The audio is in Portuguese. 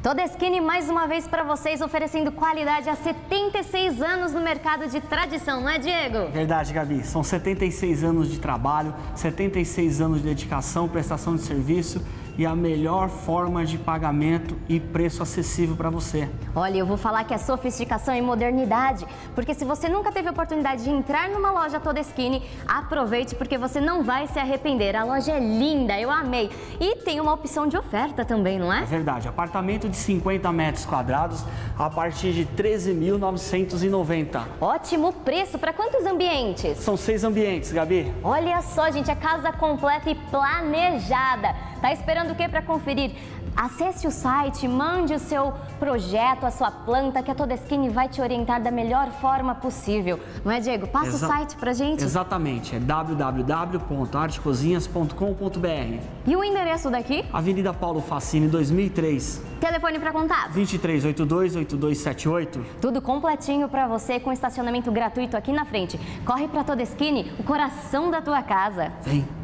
Todeschini mais uma vez para vocês, oferecendo qualidade há 76 anos no mercado de tradição, não é, Diego? Verdade, Gabi. São 76 anos de trabalho, 76 anos de dedicação, prestação de serviço e a melhor forma de pagamento e preço acessível para você. Olha, eu vou falar que é sofisticação e modernidade, porque se você nunca teve a oportunidade de entrar numa loja Todeschini, aproveite porque você não vai se arrepender. A loja é linda, eu amei. E tem uma opção de oferta também, não é? É verdade. Apartamento de 50 metros quadrados a partir de 13.990. Ótimo preço. Para quantos ambientes? São 6 ambientes, Gabi. Olha só, gente, a casa completa e planejada. Tá esperando o que para conferir? Acesse o site, mande o seu projeto, a sua planta, que a Todeschini vai te orientar da melhor forma possível. Não é, Diego? Passa o site pra gente. Exatamente, é www.artecozinhas.com.br. E o endereço daqui? Avenida Paulo Facini, 2003. Telefone para contato? 2382-8278. Tudo completinho para você, com estacionamento gratuito aqui na frente. Corre pra Todeschini, o coração da tua casa. Vem!